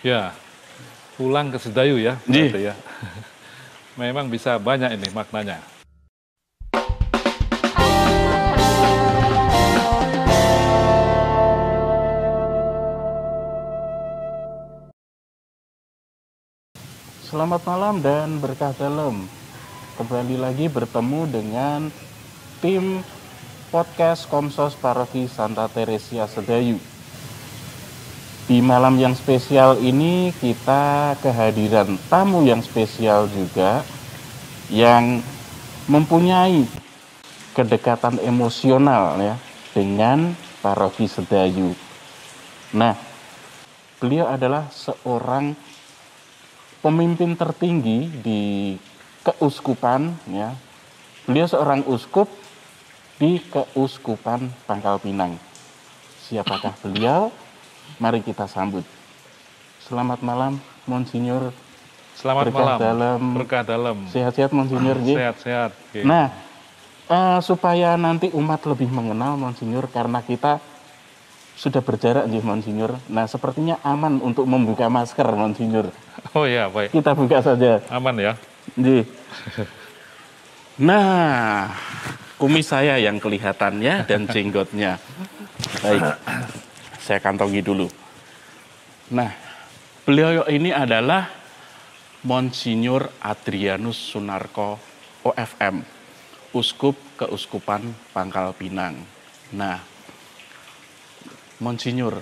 Ya, pulang ke Sedayu ya, Nggih. berarti ya. Memang bisa banyak ini maknanya. Selamat malam dan berkah dalam. Kembali lagi bertemu dengan tim podcast Komsos Paroki Santa Teresia Sedayu. Di malam yang spesial ini kita kehadiran tamu yang spesial juga yang mempunyai kedekatan emosional ya dengan Paroki Sedayu. Nah, beliau adalah seorang pemimpin tertinggi di keuskupan ya. Beliau seorang uskup di Keuskupan Pangkal Pinang. Siapakah beliau? Mari kita sambut. Selamat malam Monsinyur. Selamat Berkah malam, dalam. berkah dalam. Sehat-sehat Monsinyur. Sehat-sehat. Oke. Nah, supaya nanti umat lebih mengenal Monsinyur, karena kita sudah berjarak nih Monsinyur. Nah, sepertinya aman untuk membuka masker Monsinyur. Oh ya, baik. Kita buka saja. Aman ya. Nggih. Nah, kumis saya yang kelihatannya dan jenggotnya. Baik, saya kantongi dulu. Nah, beliau ini adalah Monsinyur Adrianus Sunarko OFM, Uskup Keuskupan Pangkal Pinang. Nah, Monsinyur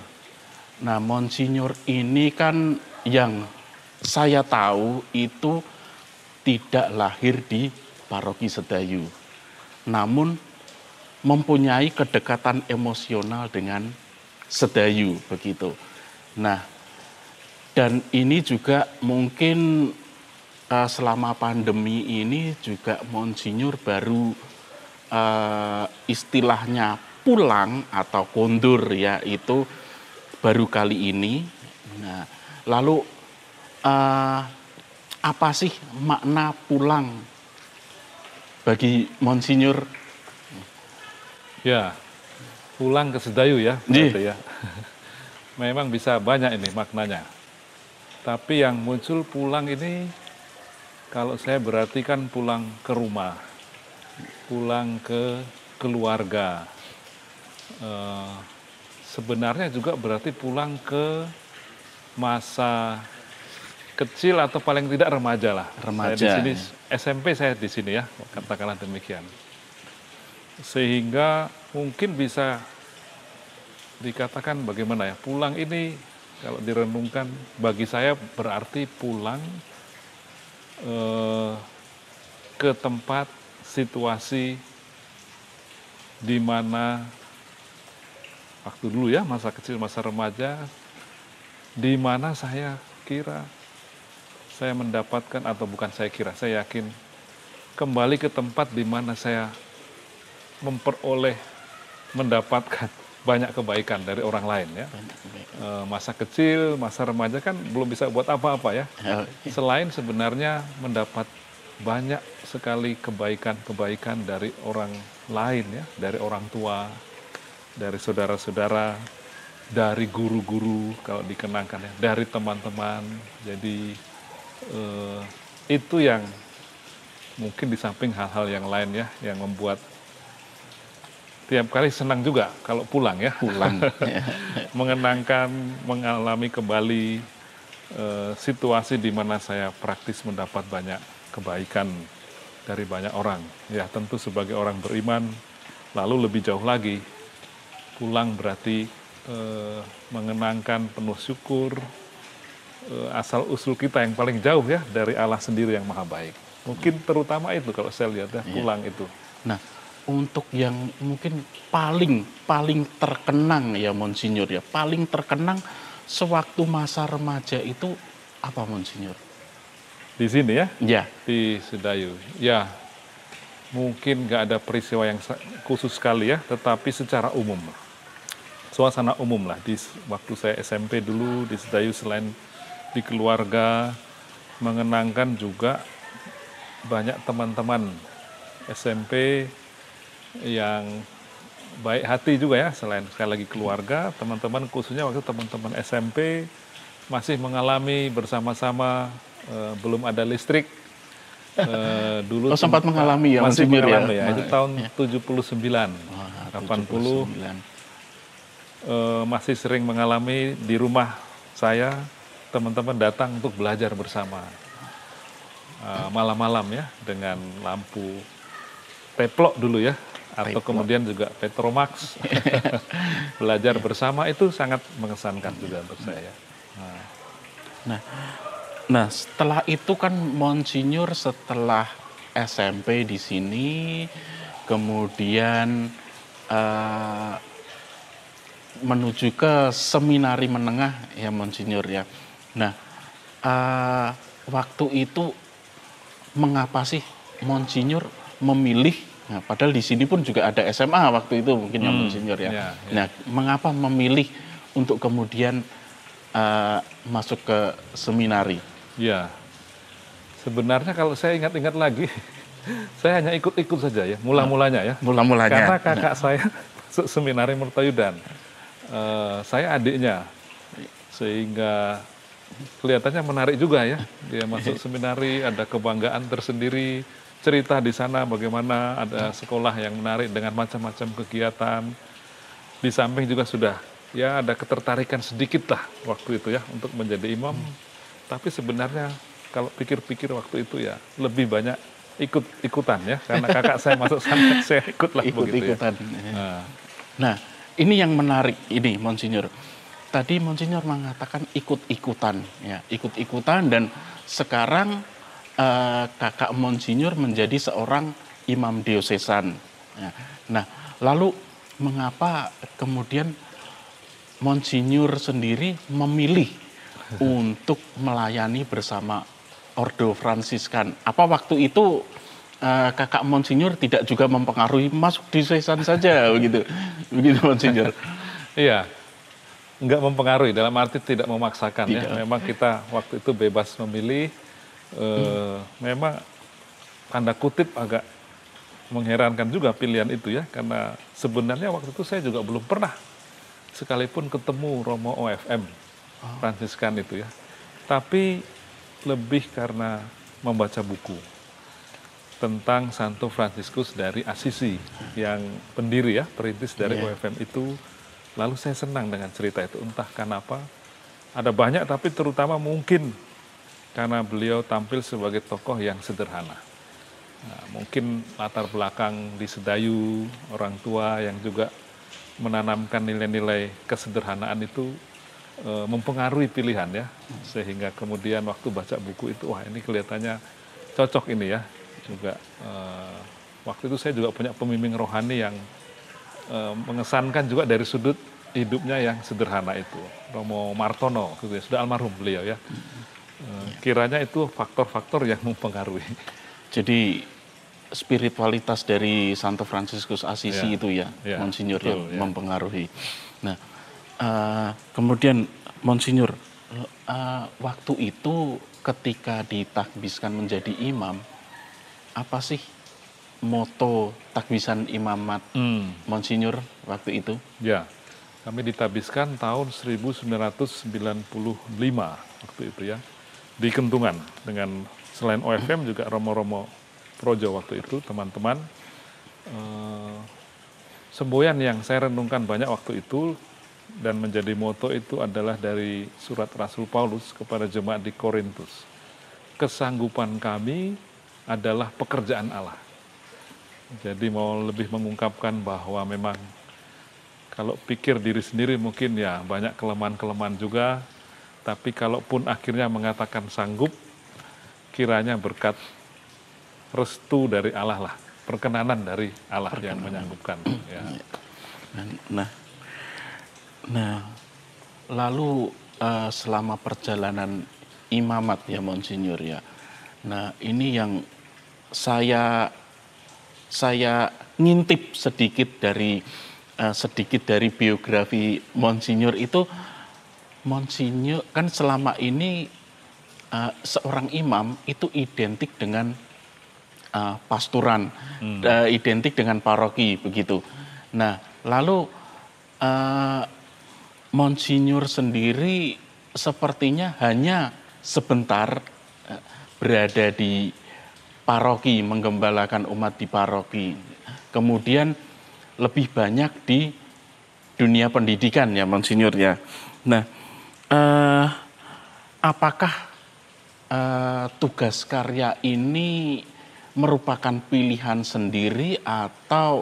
ini kan yang saya tahu itu tidak lahir di Paroki Sedayu, namun mempunyai kedekatan emosional dengan Sedayu begitu. Nah, dan ini juga mungkin selama pandemi ini juga Monsinyur baru istilahnya pulang atau kondur ya, itu baru kali ini. Nah, lalu apa sih makna pulang bagi Monsinyur? Ya, pulang ke Sedayu ya, berarti ya. Memang bisa banyak ini maknanya. Tapi yang muncul pulang ini, kalau saya berarti kan pulang ke rumah, pulang ke keluarga. Sebenarnya juga berarti pulang ke masa kecil atau paling tidak remaja lah. Remaja. Saya di sini SMP, saya di sini ya, katakanlah demikian. Sehingga mungkin bisa dikatakan bagaimana ya, pulang ini kalau direnungkan bagi saya berarti pulang ke tempat situasi di mana waktu dulu ya, masa kecil, masa remaja, di mana saya kira saya mendapatkan, atau bukan saya kira, saya yakin kembali ke tempat di mana saya mendapatkan banyak kebaikan dari orang lain ya. Masa kecil, masa remaja kan belum bisa buat apa-apa ya. Selain sebenarnya mendapat banyak sekali kebaikan-kebaikan dari orang lain ya, dari orang tua, dari saudara-saudara, dari guru-guru kalau dikenangkan ya, dari teman-teman. Jadi itu yang mungkin di samping hal-hal yang lain ya, yang membuat tiap kali senang juga kalau pulang ya. Pulang. Mengenangkan, mengalami kembali situasi di mana saya praktis mendapat banyak kebaikan dari banyak orang. Ya tentu sebagai orang beriman, lalu lebih jauh lagi, pulang berarti mengenangkan penuh syukur, asal-usul kita yang paling jauh ya dari Allah sendiri yang maha baik. Mungkin terutama itu kalau saya lihat ya, pulang itu. Nah, untuk yang mungkin paling terkenang ya Monsinyur ya, paling terkenang sewaktu masa remaja itu apa Monsinyur? Di sini ya? Ya. Di Sedayu. Ya, mungkin nggak ada peristiwa yang khusus sekali ya, tetapi secara umum. Suasana umum lah, di waktu saya SMP dulu di Sedayu, selain di keluarga, mengenangkan juga banyak teman-teman SMP yang baik hati juga ya, selain sekali lagi keluarga, teman-teman khususnya waktu teman-teman SMP masih mengalami bersama-sama, belum ada listrik. Dulu sempat mengalami ya, masih Monsinyur ya? mengalami ya, itu tahun 79, 80, 79. masih sering mengalami di rumah saya, teman-teman datang untuk belajar bersama. Malam-malam ya, dengan lampu teplok dulu ya, atau kemudian juga Petromax. Belajar bersama itu sangat mengesankan juga untuk saya. Nah, setelah itu kan Monsinyur setelah SMP di sini, kemudian menuju ke seminari menengah ya Monsinyur ya. Nah, waktu itu mengapa sih Monsinyur memilih, nah, padahal di sini pun juga ada SMA waktu itu mungkin ya Monsinyur ya. Ya. Nah, mengapa memilih untuk kemudian masuk ke seminari? Ya, sebenarnya kalau saya ingat-ingat lagi, saya hanya ikut-ikut saja ya, mula-mulanya ya. Mula-mulanya. Karena kakak saya masuk seminari Mertoyudan, saya adiknya, sehingga kelihatannya menarik juga ya. Dia masuk seminari, ada kebanggaan tersendiri, cerita di sana bagaimana ada sekolah yang menarik dengan macam-macam kegiatan. Di samping juga sudah ya ada ketertarikan sedikit lah waktu itu ya untuk menjadi imam. Tapi sebenarnya kalau pikir-pikir waktu itu ya lebih banyak ikut-ikutan ya, karena kakak saya masuk sana, saya ikutlah begitu ya. Nah, ini yang menarik ini Monsinyur. Tadi Monsinyur mengatakan ikut-ikutan ya, ikut-ikutan, dan sekarang kakak Monsinyur menjadi seorang imam diosesan. Ya. Nah, lalu mengapa kemudian Monsinyur sendiri memilih untuk melayani bersama Ordo Fransiskan? Apa waktu itu kakak Monsinyur tidak juga mempengaruhi masuk diosesan saja begitu Monsinyur? Iya, nggak mempengaruhi dalam arti tidak memaksakan Tidak. ya. Memang kita waktu itu bebas memilih. Memang tanda kutip agak mengherankan juga pilihan itu ya, karena sebenarnya waktu itu saya juga belum pernah sekalipun ketemu Romo OFM Fransiskan itu ya. Tapi lebih karena membaca buku tentang Santo Fransiskus dari Assisi yang pendiri ya, perintis dari OFM itu. Lalu saya senang dengan cerita itu, entah kenapa. Ada banyak, tapi terutama mungkin karena beliau tampil sebagai tokoh yang sederhana. Nah, mungkin latar belakang di Sedayu, orang tua yang juga menanamkan nilai-nilai kesederhanaan itu mempengaruhi pilihan ya, sehingga kemudian waktu baca buku itu, wah ini kelihatannya cocok ini ya. Juga waktu itu saya juga punya pembimbing rohani yang mengesankan juga dari sudut hidupnya yang sederhana itu, Romo Martono, sudah almarhum beliau ya. Kiranya itu faktor-faktor yang mempengaruhi. Jadi spiritualitas dari Santo Fransiskus Assisi itu ya, Monsinyur, yang mempengaruhi. Nah, kemudian Monsinyur, waktu itu ketika ditakbiskan menjadi imam, apa sih moto takbisan imamat Monsinyur waktu itu? Ya, kami ditabiskan tahun 1995 waktu itu ya, di Kentungan, dengan selain OFM juga Romo-Romo Projo waktu itu, teman-teman. Semboyan yang saya renungkan banyak waktu itu dan menjadi moto itu adalah dari surat Rasul Paulus kepada jemaat di Korintus. Kesanggupan kami adalah pekerjaan Allah. Jadi mau lebih mengungkapkan bahwa memang kalau pikir diri sendiri mungkin ya banyak kelemahan-kelemahan juga, tapi kalaupun akhirnya mengatakan sanggup, kiranya berkat restu dari Allah lah, perkenanan dari Allah yang menyanggupkan. Ya. Nah, lalu selama perjalanan imamat ya Monsinyur ya. Nah, ini yang saya ngintip sedikit dari biografi Monsinyur itu. Monsinyur kan selama ini seorang imam itu identik dengan pasturan, identik dengan paroki begitu. Nah, lalu Monsinyur sendiri sepertinya hanya sebentar berada di paroki, menggembalakan umat di paroki. Kemudian lebih banyak di dunia pendidikan ya Monsinyur ya. Nah, apakah tugas karya ini merupakan pilihan sendiri atau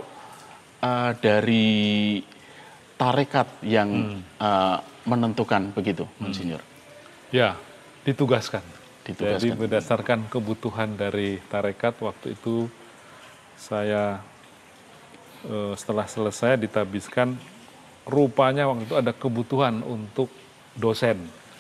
dari tarekat yang menentukan begitu, Monsinyur? Ya, ditugaskan. Ditugaskan. Jadi berdasarkan kebutuhan dari tarekat waktu itu saya setelah selesai ditabiskan, rupanya waktu itu ada kebutuhan untuk dosen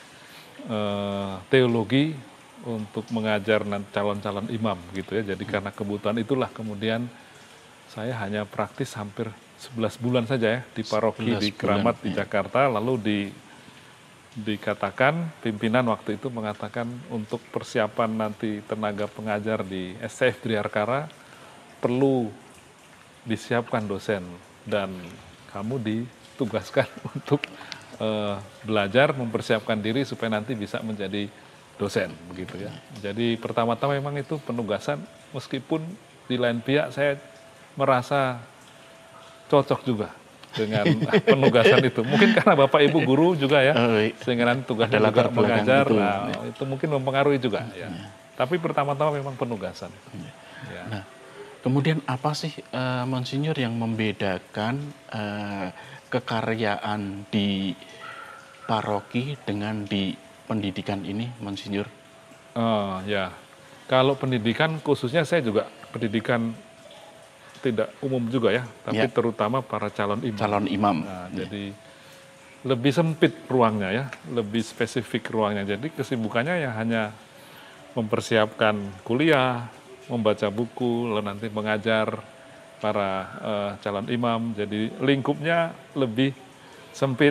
teologi untuk mengajar calon-calon imam gitu ya. Jadi karena kebutuhan itulah kemudian saya hanya praktis hampir 11 bulan saja ya di paroki 11 di Keramat bulan, di Jakarta, lalu dikatakan pimpinan waktu itu mengatakan untuk persiapan nanti tenaga pengajar di STF Triarkara perlu disiapkan dosen dan kamu ditugaskan untuk belajar mempersiapkan diri supaya nanti bisa menjadi dosen begitu ya. Jadi pertama-tama memang itu penugasan, meskipun di lain pihak saya merasa cocok juga dengan penugasan itu. Mungkin karena Bapak Ibu guru juga ya, sehingga nanti tugasnya ada juga latar belakang mengajar, itu. nah, itu mungkin mempengaruhi juga ya. Tapi pertama-tama memang penugasan. Ya. Nah, kemudian apa sih Monsinyur yang membedakan kekaryaan di paroki dengan di pendidikan ini, Monsinyur? Oh ya, kalau pendidikan khususnya saya juga pendidikan tidak umum juga ya, tapi Ya. terutama para calon imam. Calon imam. Nah, jadi lebih sempit ruangnya ya, lebih spesifik ruangnya. Jadi kesibukannya ya hanya mempersiapkan kuliah, membaca buku, lalu nanti mengajar para calon imam. Jadi lingkupnya lebih sempit,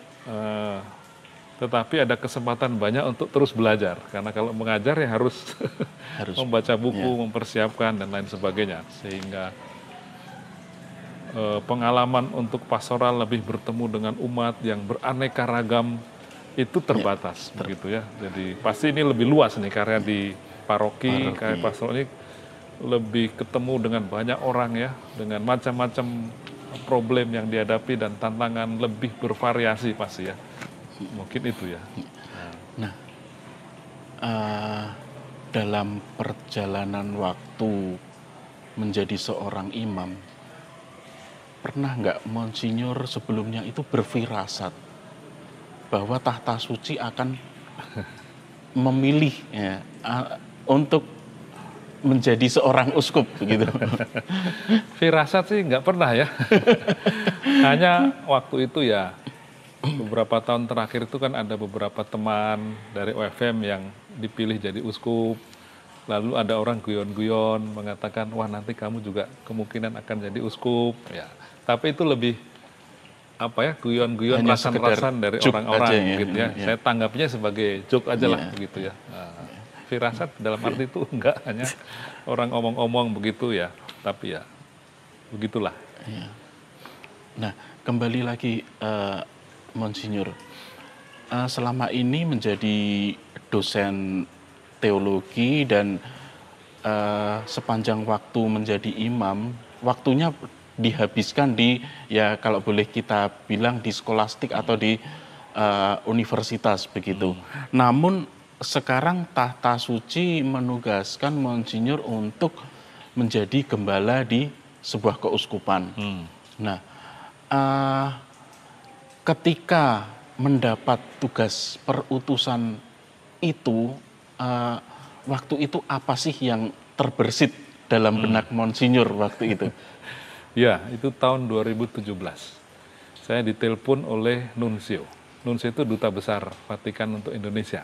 tetapi ada kesempatan banyak untuk terus belajar. Karena kalau mengajar ya harus membaca buku, mempersiapkan dan lain sebagainya. Sehingga pengalaman untuk pastoral lebih bertemu dengan umat yang beraneka ragam itu terbatas begitu ya. Jadi pasti ini lebih luas nih karya di paroki. Karya pastoral ini lebih ketemu dengan banyak orang ya, dengan macam-macam problem yang dihadapi dan tantangan lebih bervariasi pasti ya. Mungkin itu ya. Nah, dalam perjalanan waktu menjadi seorang imam, pernah nggak Monsinyur sebelumnya itu berfirasat bahwa tahta suci akan memilih ya, untuk menjadi seorang uskup begitu? Firasat sih nggak pernah ya. Hanya waktu itu ya, beberapa tahun terakhir itu kan ada beberapa teman dari OFM yang dipilih jadi uskup. Lalu ada orang guyon-guyon mengatakan, wah nanti kamu juga kemungkinan akan jadi uskup. Ya, tapi itu lebih apa ya, guyon-guyon rasan-rasan dari orang-orang gitu ya. Saya tanggapnya sebagai joke aja lah begitu ya. Nah, firasat dalam arti itu enggak, hanya orang omong-omong begitu ya. Tapi ya begitulah. Nah, kembali lagi Monsinyur, selama ini menjadi dosen teologi dan sepanjang waktu menjadi imam, waktunya dihabiskan di, ya kalau boleh kita bilang di skolastik atau di universitas begitu. Namun sekarang tahta suci menugaskan Monsinyur untuk menjadi gembala di sebuah keuskupan. Nah, ketika mendapat tugas perutusan itu, waktu itu apa sih yang terbersit dalam benak Monsinyur waktu itu? Ya, itu tahun 2017. Saya ditelepon oleh Nuncio. Nuncio itu Duta Besar Vatikan untuk Indonesia.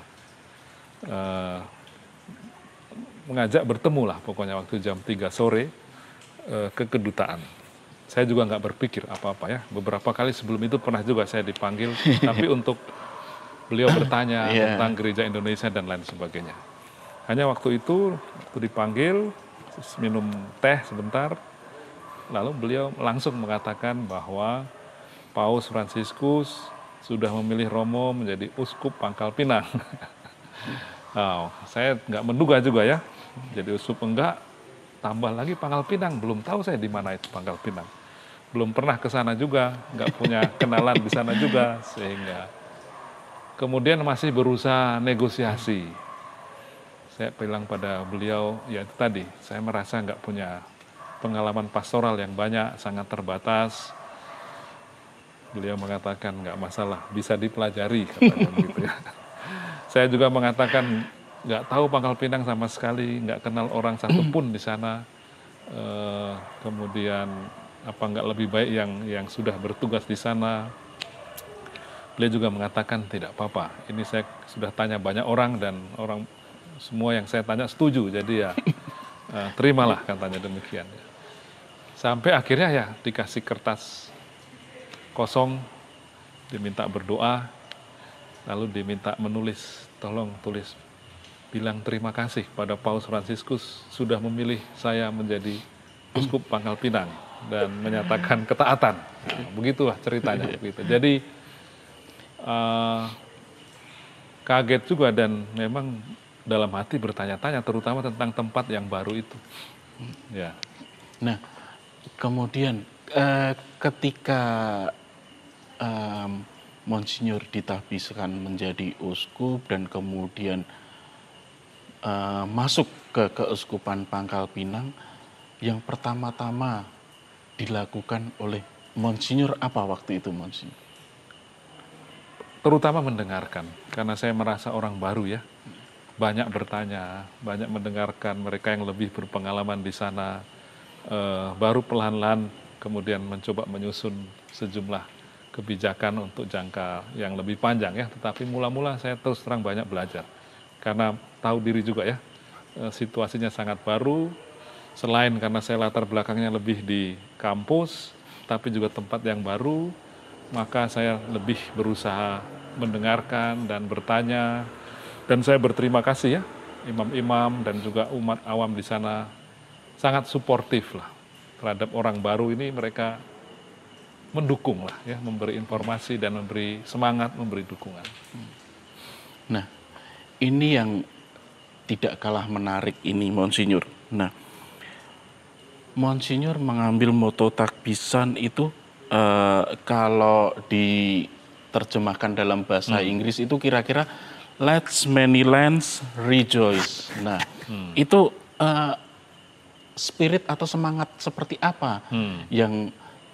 Mengajak bertemu lah pokoknya waktu jam 3 sore ke kedutaan. Saya juga nggak berpikir apa-apa ya. Beberapa kali sebelum itu pernah juga saya dipanggil, tapi untuk beliau bertanya tentang gereja Indonesia dan lain sebagainya. Hanya waktu itu, waktu dipanggil, minum teh sebentar, lalu beliau langsung mengatakan bahwa Paus Fransiskus sudah memilih Romo menjadi uskup Pangkal Pinang. Nah, saya nggak menduga juga ya, jadi uskup enggak, tambah lagi Pangkal Pinang, belum tahu saya di mana itu Pangkal Pinang. Belum pernah ke sana juga, nggak punya kenalan di sana juga, sehingga kemudian masih berusaha negosiasi. Saya bilang pada beliau, ya itu tadi, saya merasa nggak punya pengalaman pastoral yang banyak, sangat terbatas. Beliau mengatakan nggak masalah, bisa dipelajari, katanya begitu ya. Saya juga mengatakan nggak tahu Pangkal Pinang sama sekali, nggak kenal orang satupun di sana. Kemudian apa nggak lebih baik yang sudah bertugas di sana. Beliau juga mengatakan tidak apa-apa. Ini saya sudah tanya banyak orang dan orang semua yang saya tanya setuju. Jadi ya terimalah, katanya demikian. Sampai akhirnya ya dikasih kertas kosong, diminta berdoa, lalu diminta menulis, tolong tulis, bilang terima kasih pada Paus Fransiskus sudah memilih saya menjadi uskup Pangkal Pinang dan menyatakan ketaatan. Nah, begitulah ceritanya. Begitu. Jadi kaget juga dan memang dalam hati bertanya-tanya, terutama tentang tempat yang baru itu. Ya. Nah, kemudian ketika Monsinyur ditahbiskan menjadi uskup dan kemudian masuk ke keuskupan Pangkal Pinang, yang pertama-tama dilakukan oleh Monsinyur apa waktu itu, Monsinyur? Terutama mendengarkan, karena saya merasa orang baru ya, banyak bertanya, banyak mendengarkan mereka yang lebih berpengalaman di sana, baru pelan-pelan kemudian mencoba menyusun sejumlah kebijakan untuk jangka yang lebih panjang ya, tetapi mula-mula saya terus terang banyak belajar, karena tahu diri juga ya, situasinya sangat baru, selain karena saya latar belakangnya lebih di kampus, tapi juga tempat yang baru, maka saya lebih berusaha mendengarkan dan bertanya, dan saya berterima kasih ya, imam-imam dan juga umat awam di sana sangat suportif lah terhadap orang baru ini. Mereka mendukung lah ya, memberi informasi dan memberi semangat, memberi dukungan. Nah, ini yang tidak kalah menarik ini, Monsinyur. Nah, Monsinyur mengambil moto takbisan itu kalau diterjemahkan dalam bahasa Inggris itu kira-kira let many lands rejoice. Nah, itu spirit atau semangat seperti apa yang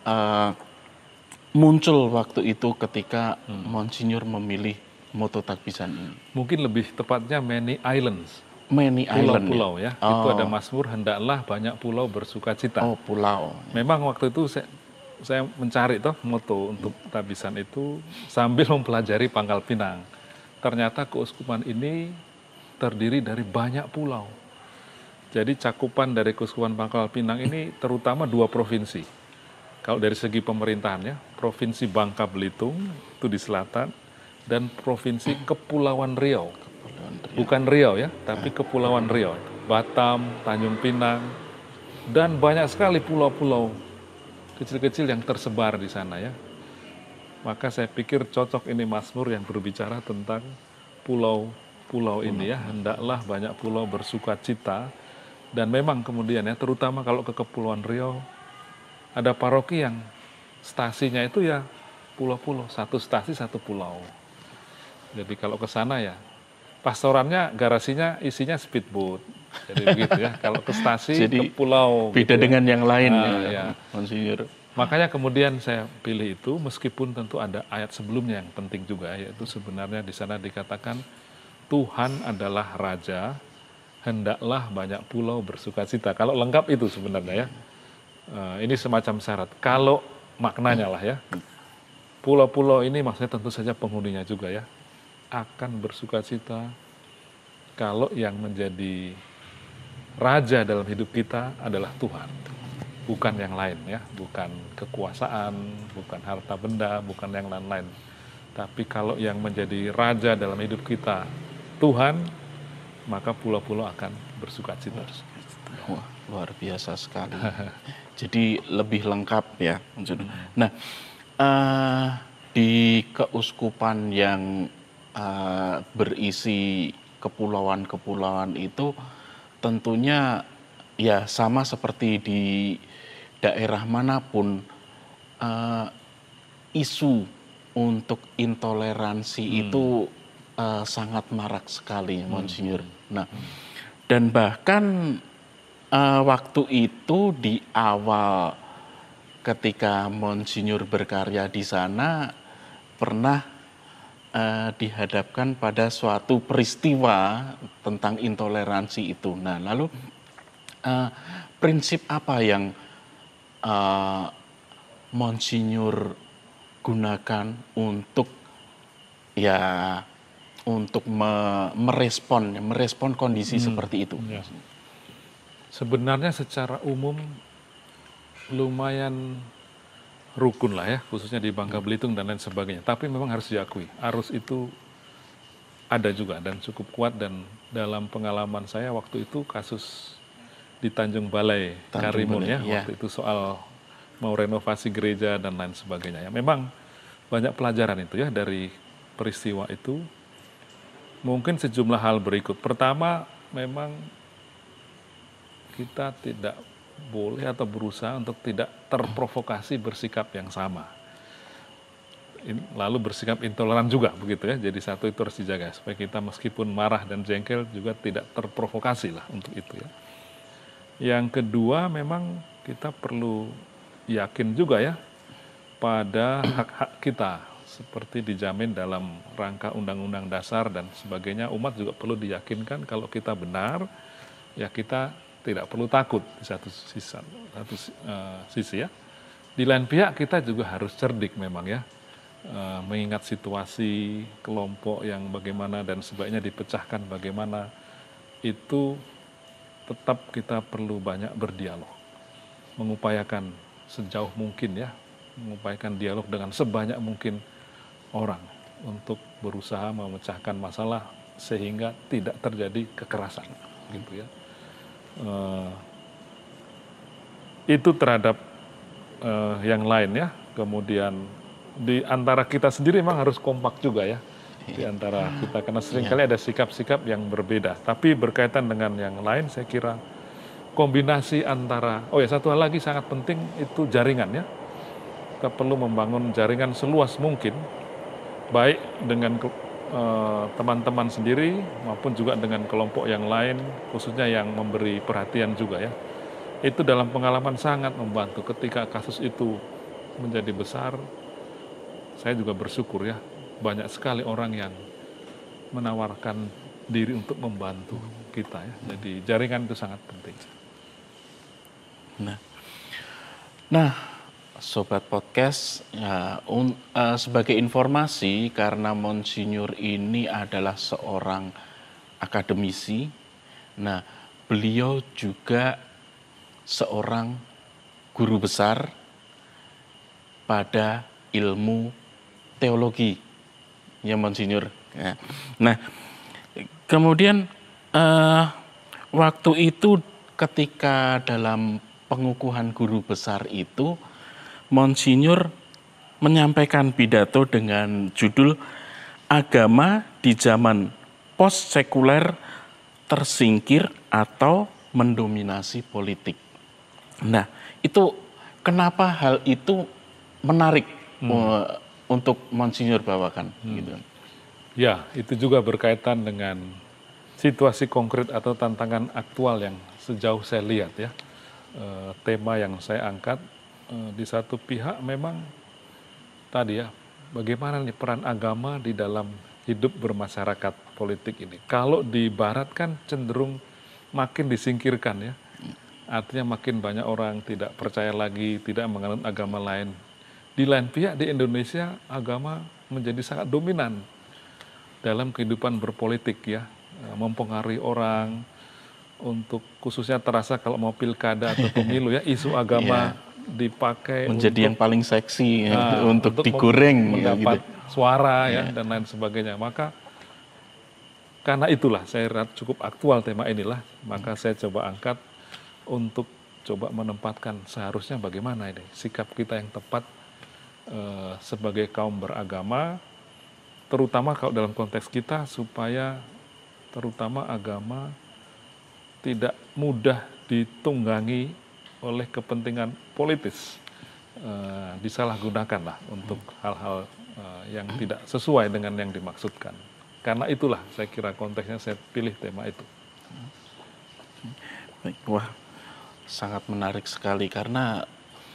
muncul waktu itu ketika Monsinyur memilih moto takbisan ini? Mungkin lebih tepatnya many islands, Many island, pulau-pulau ya. Itu ada Mazmur, hendaklah banyak pulau bersuka cita. Oh, pulau. Memang waktu itu saya mencari toh moto untuk takbisan itu sambil mempelajari Pangkal Pinang. Ternyata keuskupan ini terdiri dari banyak pulau. Jadi cakupan dari keuskupan Pangkal Pinang ini terutama 2 provinsi. Kalau dari segi pemerintahannya, Provinsi Bangka Belitung itu di selatan, dan Provinsi Kepulauan Riau. Bukan Riau ya, tapi Kepulauan Riau. Batam, Tanjung Pinang, dan banyak sekali pulau-pulau kecil-kecil yang tersebar di sana ya. Maka saya pikir cocok ini Mazmur yang berbicara tentang pulau-pulau ini ya. Hendaklah banyak pulau bersuka cita. Dan memang kemudian ya, terutama kalau ke Kepulauan Riau, ada paroki yang stasinya itu ya pulau-pulau, satu stasi satu pulau. Jadi kalau ke sana ya, pastorannya garasinya isinya speedboat. Jadi begitu ya. Kalau ke stasi, ke pulau. Beda gitu dengan yang lain ya, Monsinyur. Makanya kemudian saya pilih itu, meskipun tentu ada ayat sebelumnya yang penting juga, yaitu sebenarnya di sana dikatakan Tuhan adalah Raja, hendaklah banyak pulau bersuka cita. Kalau lengkap itu sebenarnya ya. Ini semacam syarat. Kalau maknanya lah ya, pulau-pulau ini maksudnya tentu saja penghuninya juga ya, akan bersuka cita kalau yang menjadi raja dalam hidup kita adalah Tuhan, bukan yang lain ya, bukan kekuasaan, bukan harta benda, bukan yang lain-lain. Tapi kalau yang menjadi raja dalam hidup kita Tuhan, maka pulau-pulau akan bersuka cita. Wah, luar biasa sekali. Jadi lebih lengkap ya. Nah, di keuskupan yang berisi kepulauan-kepulauan itu tentunya ya sama seperti di daerah manapun, eh, isu untuk intoleransi itu sangat marak sekali, Monsinyur. Nah, dan bahkan waktu itu di awal ketika Monsinyur berkarya di sana pernah dihadapkan pada suatu peristiwa tentang intoleransi itu. Nah, lalu prinsip apa yang uh, Monsinyur gunakan untuk ya untuk merespon kondisi seperti itu? Ya. Sebenarnya secara umum lumayan rukun lah ya, khususnya di Bangka Belitung dan lain sebagainya. Tapi memang harus diakui, arus itu ada juga dan cukup kuat, dan dalam pengalaman saya waktu itu kasus di Tanjung Balai Karimun ya, waktu itu soal mau renovasi gereja dan lain sebagainya. Ya, memang banyak pelajaran itu ya dari peristiwa itu. Mungkin sejumlah hal berikut. Pertama, memang kita tidak boleh atau berusaha untuk tidak terprovokasi bersikap yang sama. Lalu bersikap intoleran juga begitu ya. Jadi satu itu harus dijaga supaya kita meskipun marah dan jengkel juga tidak terprovokasi lah untuk itu ya. Yang kedua, memang kita perlu yakin juga ya pada hak-hak kita seperti dijamin dalam rangka Undang-Undang Dasar dan sebagainya. Umat juga perlu diyakinkan kalau kita benar, ya kita tidak perlu takut di satu sisi ya. Di lain pihak kita juga harus cerdik memang ya, mengingat situasi kelompok yang bagaimana dan sebaiknya dipecahkan bagaimana, itu tetap kita perlu banyak berdialog, mengupayakan sejauh mungkin ya, mengupayakan dialog dengan sebanyak mungkin orang untuk berusaha memecahkan masalah sehingga tidak terjadi kekerasan gitu ya. Itu terhadap yang lain ya. Kemudian di antara kita sendiri memang harus kompak juga ya, di antara kita, karena seringkali ada sikap-sikap yang berbeda. Tapi berkaitan dengan yang lain, saya kira kombinasi antara, oh ya satu hal lagi sangat penting itu jaringan ya. Kita perlu membangun jaringan seluas mungkin, baik dengan teman-teman sendiri maupun juga dengan kelompok yang lain, khususnya yang memberi perhatian juga ya. Itu dalam pengalaman sangat membantu ketika kasus itu menjadi besar. Saya juga bersyukur ya, banyak sekali orang yang menawarkan diri untuk membantu kita ya. Jadi jaringan itu sangat penting. Nah, Sobat Podcast, ya, sebagai informasi, karena Monsinyur ini adalah seorang akademisi, nah beliau juga seorang guru besar pada ilmu teologi, ya Monsinyur. Ya. Nah, kemudian waktu itu ketika dalam pengukuhan guru besar itu, Monsinyur menyampaikan pidato dengan judul "Agama di Zaman Post-Sekuler Tersingkir atau Mendominasi Politik". Nah, itu kenapa hal itu menarik untuk Monsinyur bawakan? Gitu. Ya, itu juga berkaitan dengan situasi konkret atau tantangan aktual yang sejauh saya lihat ya. Tema yang saya angkat, di satu pihak memang tadi ya, bagaimana nih peran agama di dalam hidup bermasyarakat politik ini. Kalau di Barat kan cenderung makin disingkirkan ya, artinya makin banyak orang tidak percaya lagi, tidak menganut agama lain. Di lain pihak di Indonesia agama menjadi sangat dominan dalam kehidupan berpolitik ya, mempengaruhi orang, untuk khususnya terasa kalau mau pilkada atau pemilu ya, isu agama dipakai menjadi untuk, yang paling seksi ya, untuk digoreng mendapat gitu. Suara ya dan lain sebagainya. Maka karena itulah saya cukup aktual tema inilah, maka saya coba angkat untuk coba menempatkan seharusnya bagaimana ini sikap kita yang tepat sebagai kaum beragama, terutama kalau dalam konteks kita, supaya terutama agama tidak mudah ditunggangi oleh kepentingan politis, disalahgunakan lah untuk hal-hal yang tidak sesuai dengan yang dimaksudkan. Karena itulah saya kira konteksnya saya pilih tema itu. Wah, sangat menarik sekali karena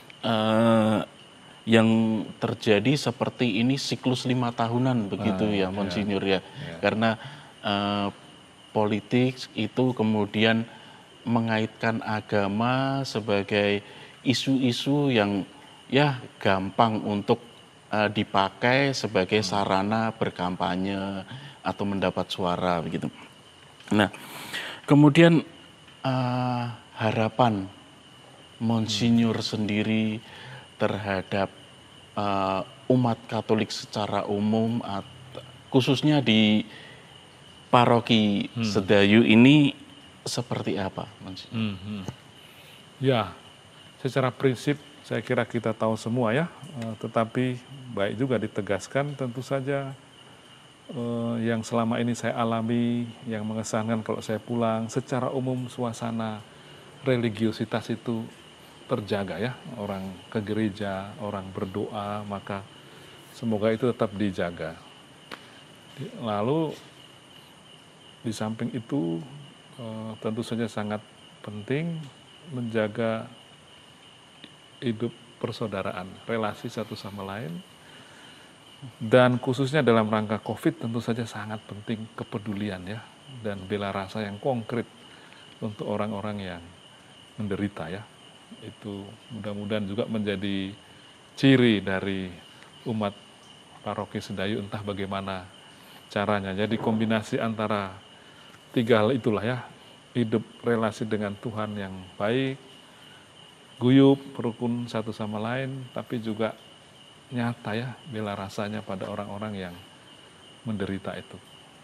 yang terjadi seperti ini siklus 5 tahunan begitu ya, Monsinyur ya. Karena politik itu kemudian mengaitkan agama sebagai isu-isu yang ya gampang untuk dipakai sebagai sarana berkampanye atau mendapat suara begitu. Nah, kemudian harapan Monsinyur sendiri terhadap umat Katolik secara umum, khususnya di paroki Sedayu ini seperti apa, Monsinyur? Ya, secara prinsip saya kira kita tahu semua ya, tetapi baik juga ditegaskan tentu saja yang selama ini saya alami, yang mengesankan kalau saya pulang, secara umum suasana religiositas itu terjaga ya, orang ke gereja, orang berdoa, maka semoga itu tetap dijaga. Lalu di samping itu tentu saja sangat penting menjaga hidup persaudaraan, relasi satu sama lain, dan khususnya dalam rangka COVID tentu saja sangat penting kepedulian ya, dan bela rasa yang konkret untuk orang-orang yang menderita ya. Itu mudah-mudahan juga menjadi ciri dari umat paroki Sedayu, entah bagaimana caranya. Jadi kombinasi antara 3 hal itulah ya, hidup relasi dengan Tuhan yang baik, guyup, rukun satu sama lain, tapi juga nyata ya, bela rasanya pada orang-orang yang menderita itu.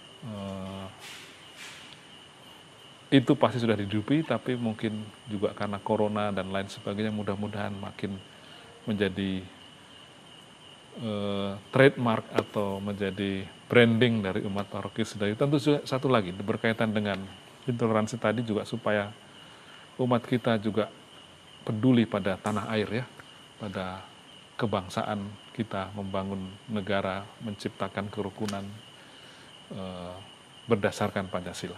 Itu pasti sudah dihidupi, tapi mungkin juga karena corona dan lain sebagainya, mudah-mudahan makin menjadi trademark atau menjadi branding dari umat paroki Sedayu. Tentu satu lagi berkaitan dengan intoleransi tadi juga, supaya umat kita juga peduli pada tanah air ya, pada kebangsaan kita, membangun negara, menciptakan kerukunan berdasarkan Pancasila.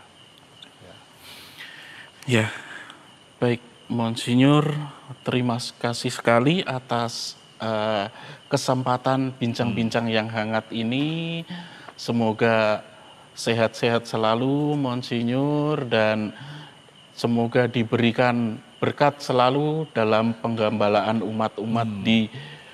Ya, baik Monsinyur, terima kasih sekali atas kesempatan bincang-bincang yang hangat ini. Semoga sehat-sehat selalu Monsinyur, dan semoga diberikan berkat selalu dalam penggambalaan umat-umat di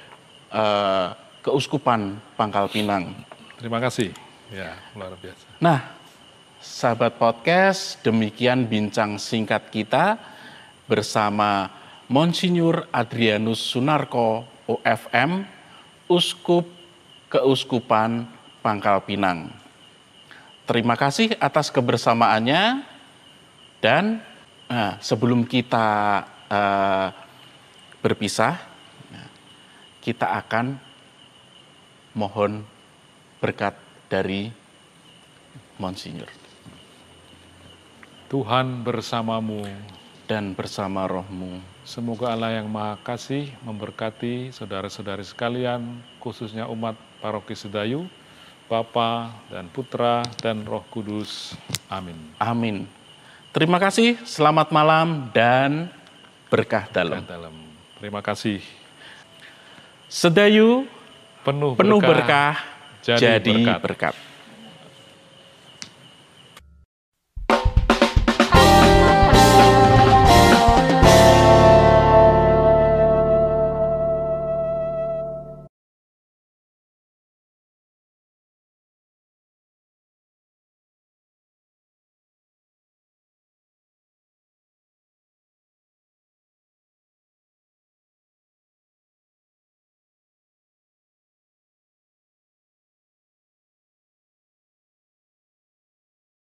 Keuskupan Pangkal Pinang. Terima kasih, ya luar biasa. Nah, sahabat podcast, demikian bincang singkat kita bersama Monsinyur Adrianus Sunarko, OFM, Uskup Keuskupan Pangkal Pinang. Terima kasih atas kebersamaannya, dan sebelum kita berpisah, kita akan mohon berkat dari Monsinyur. Tuhan bersamamu dan bersama rohmu. Semoga Allah yang Maha Kasih memberkati saudara-saudari sekalian, khususnya umat paroki Sedayu, Bapa dan Putra dan Roh Kudus. Amin. Amin. Terima kasih, selamat malam dan berkah dalam. Terima kasih. Sedayu penuh berkah, jadi berkat.